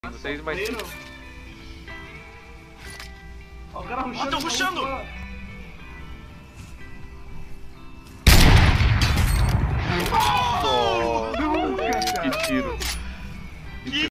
6 mais 5. Ó, o cara rushando. Tão rushando! Nossa, velho, que tiro.